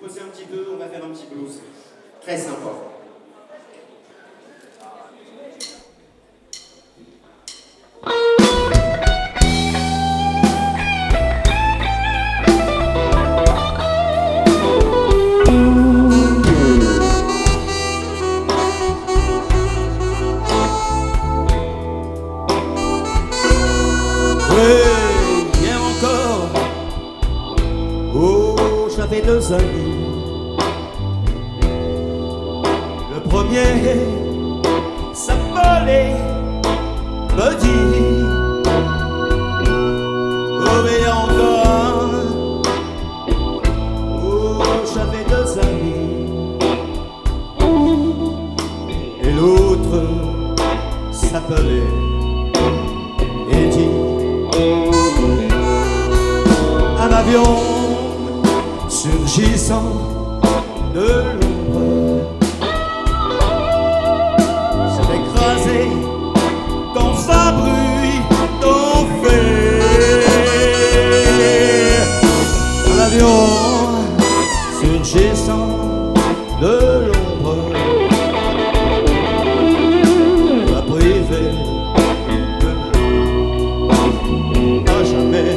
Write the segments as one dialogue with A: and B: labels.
A: bosser un petit peu, on va faire un petit blues. Très sympa.
B: J'avais 2 amis. Le premier s'appelait Buddy. Oh, et encore, oh, j'avais 2 amis. Et l'autre s'appelait Eddie. Un avion surgissant de l'ombre s'est écrasé dans un bruit d'enfer. Un avion surgissant de l'ombre m'a privé de l'âme à jamais.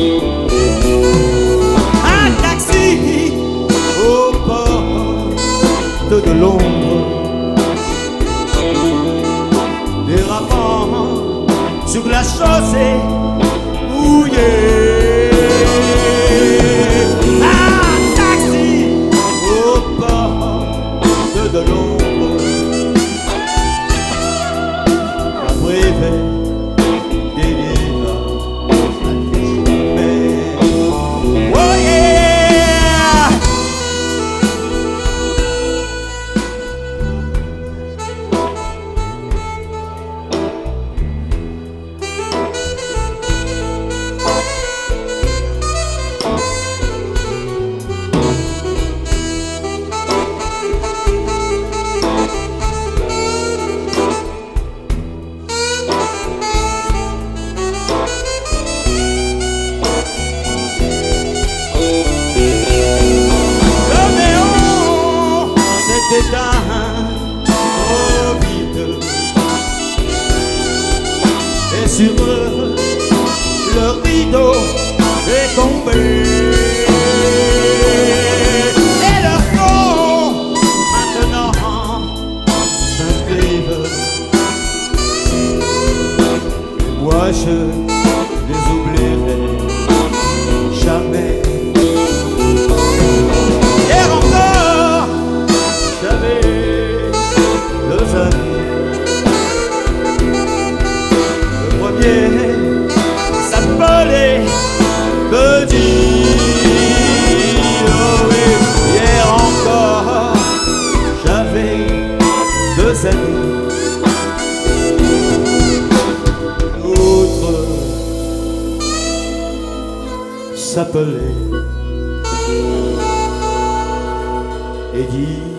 B: De l'ombre, dérapant sur la chaussée mouillée. Un taxi au bord de l'ombre m'a privé des livres à jamais. Oh yeah! Trop vite. Et sur eux, le rideau est tombé. Et leurs noms maintenant s'inscrivent. Moi je les oublierai jamais. S'appelait Buddy. Oh oui, hier encore j'avais 2 amis. L'autre s'appelait Eddie.